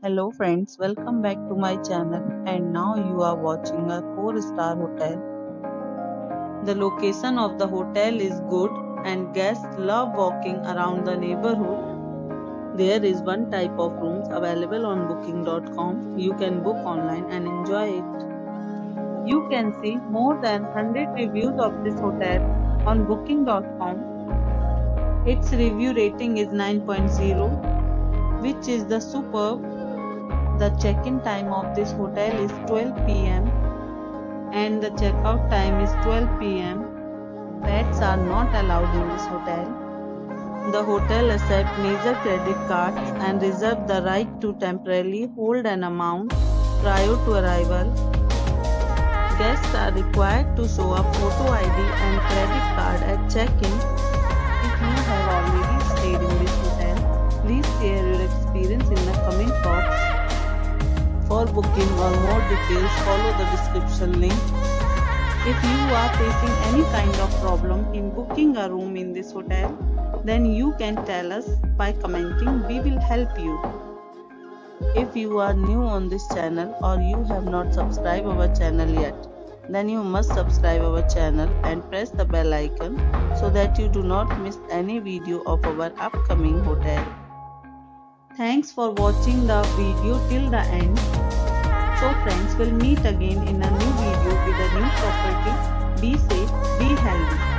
Hello friends, welcome back to my channel and now you are watching a 4-star hotel. The location of the hotel is good and guests love walking around the neighborhood. There is one type of rooms available on booking.com. You can book online and enjoy it. You can see more than 100 reviews of this hotel on booking.com. Its review rating is 9.0, which is the superb. The check-in time of this hotel is 12 p.m. and the check-out time is 12 p.m. Pets are not allowed in this hotel. The hotel accepts major credit cards and reserves the right to temporarily hold an amount prior to arrival. Guests are required to show a photo ID and credit card at check-in. If you have already stayed in this hotel, please share your experience in the comment box. For booking or more details, follow the description link. If you are facing any kind of problem in booking a room in this hotel, then you can tell us by commenting. We will help you. If you are new on this channel or you have not subscribed our channel yet, then you must subscribe our channel and press the bell icon so that you do not miss any video of our upcoming hotel. Thanks for watching the video till the end. So friends, will meet again in a new video with a new property. Be safe, be healthy.